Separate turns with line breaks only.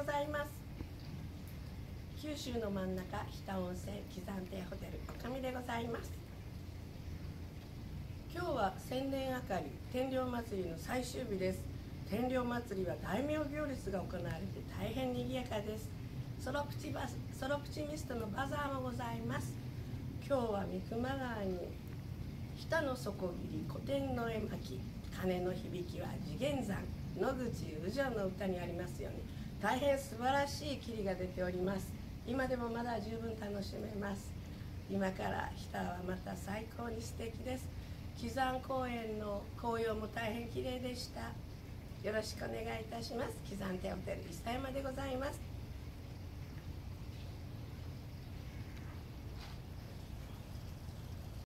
ざいます。九州の真ん中、日田温泉喜山亭ホテル女将でございます。今日は千年あかり天領祭りの最終日です。天領祭りは大名行列が行われて大変賑やかです。ソロプチミストのバザーもございます。今日は三熊川に日田の底切り古典の絵巻鐘の響きは次元山野口宇城の歌にありますように大変素晴らしい霧が出ております。今でもまだ十分楽しめます。今から日田はまた最高に素敵です。喜山公園の紅葉も大変綺麗でした。よろしくお願いいたします。喜山亭ホテル諫山でございます。